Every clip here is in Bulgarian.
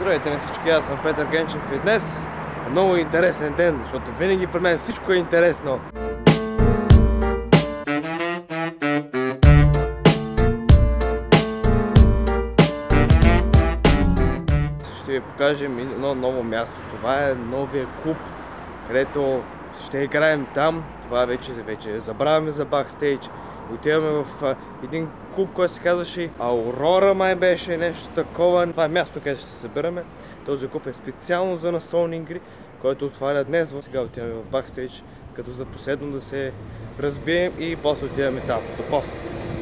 Здравейте на всички, аз съм Петър Генчев и днес е много интересен ден, защото винаги при мен всичко е интересно. Ще ви покажем едно ново място. Това е новия клуб, където ще играем там. Това вече забравяме за бакстейдж. Отиваме в един клуб, който се казваше Аурора, май беше нещо такова. Това е място, където ще се събираме. Този клуб е специално за настолни игри, който отваря днес. Сега отиваме в бакстейдж, като за последно да се разбием и после отиваме там. До после.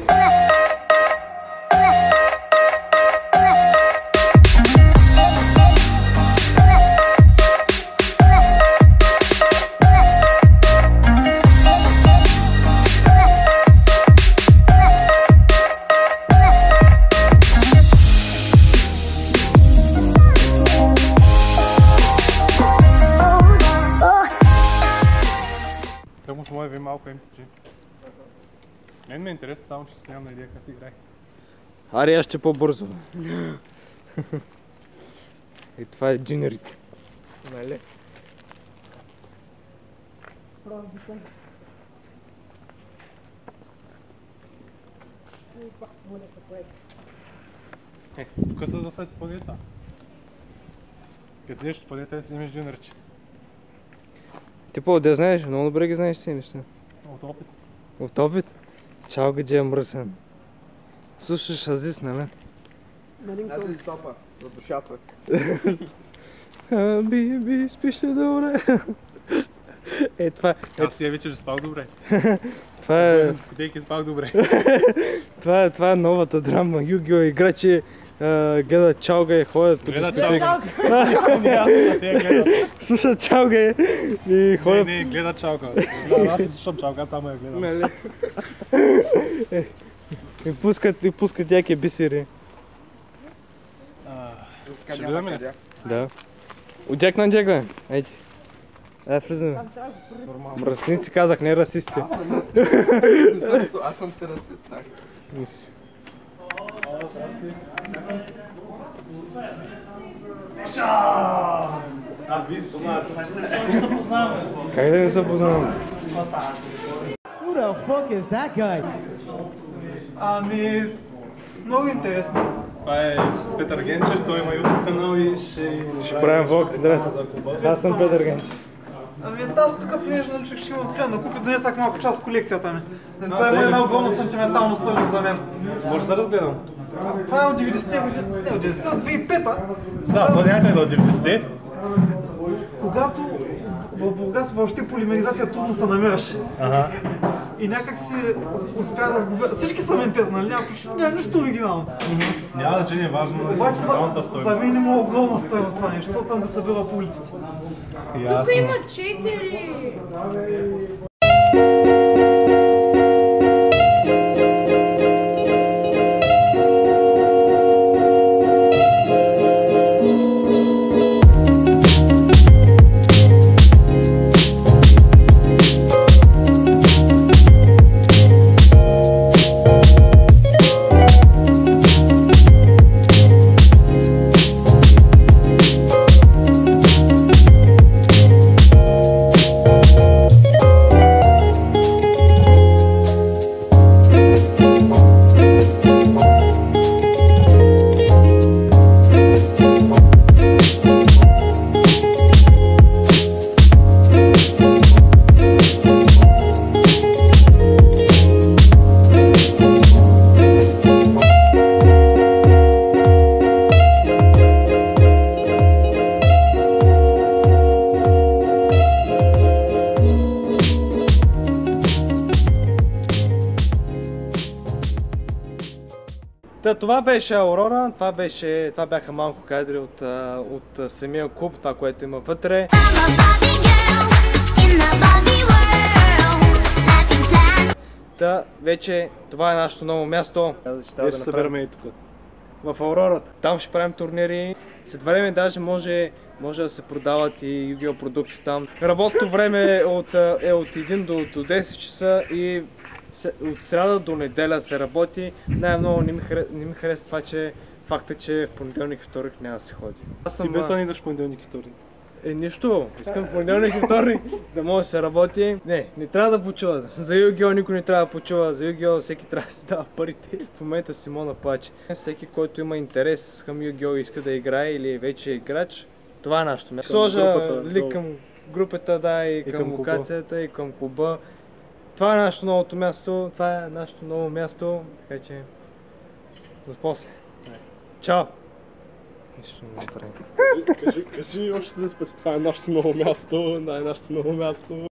Може би малко MTG. Мен ме е интересно, само че се нямам идея как си играе. Аре, аз ще по-бързо. И това е джинерите. Нали? Тук са за след планета. Като взеш от планета, си имаш джинерче. Ти по-де знаеш? Много добре ги знаеш тези неща. От опит. От опит? Чао, гадже е мръсен. Слушаш Азис, нали? Аз ли стопа, за душата. Би, спиш ли добре? Това... Аз тия вечер спах добре. Това е... На дискотеки спах добре. Това е новата драма. Югио играчи гледат чалга и ходят по дискотеки. Слушат чалга и ходят... Не, гледат чалга. Аз не слушам чалга, само я гледам. И пускат яки бисери. Ще гледаме ли? Да. Отдяк на дяк, бе. Айде. Влизаме. Мръсници казах, не расисти. Аз съм се расист. Аз ви спознавате. Как да не се познавам? Who the fuck is that guy? Ами, много интересно. Това е Петър Генчев, той има YouTube канал и Ще правим влог. Здрасти. Аз съм Петър Генчев. Ами аз тук понеже наличах, че има открия на купи, донесах малко част от колекцията ми. Това е една огромна сантиментална стойност за мен. Може да разгледам. Това е от 90-те години, не от 90-те, от 2005-та. Да, то някъде от 90-те. Когато в Бургас въобще полимеризация трудно се намираше. И някак си успя да сгубя. Всички са ментет, нали? Няма нищо оригинално. Няма значение, важно е Обаче сантименталната за стойност. мен има огромна стойност това нещо, защото съм го събирал по улиците. Тук има 4. Това беше Аурора, това бяха малко кадри от самия клуб, това, което има вътре. Вече това е нашето ново място. Вече се събираме и тук. В Аурората. Там ще правим турнири. След време даже може да се продават и Yu-Gi-Oh продукти там. Работното време е от 1 до 10 часа и от сряда до неделя се работи. Най-много не ми харесва това, че факта, че в понеделник и вторник няма да се ходи. Аз Ти без да идваш в понеделник и вторник. Нищо, искам в понеделник и вторник да може да се работи. Не трябва да почува. За Yu-Gi-Oh никой не трябва да почува, за Yu-Gi-Oh всеки трябва да си дава парите. В момента Симона плаче. Всеки, който има интерес към Yu-Gi-Oh иска да играе или вече е играч, това е нашето място. Сложа лик към групата, да, и към локацията, и към клуба. Това е нашето новото място, това е нашето ново място, така че до после. Чао! Нищо не направим. Кажи още да спати, това е нашето ново място, да е нашето ново място.